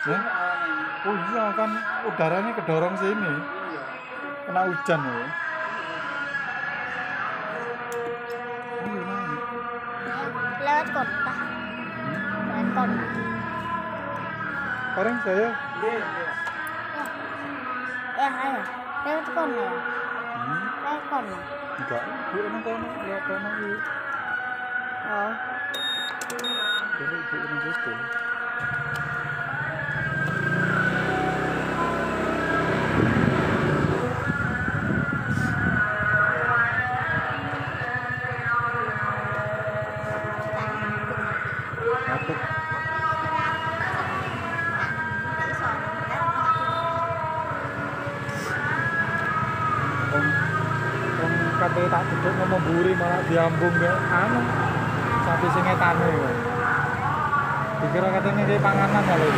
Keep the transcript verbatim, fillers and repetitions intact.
Ya? Oh iya kan udaranya kedorong sini. Kena hujan ya. Ayo naik. Lewat kota. Lewat kota. Orang saya. Ya, ayo. Lewat kota ya. Hmm. Lewat kota. Enggak, bu ini kono, lewat kono iki. Oh. Jadi bu ini gitu. Takut. Om, om kate tak duduk ngomong buri malah diambung ke anu sapi sing etane kok. Dikira katanya dia panganan kali.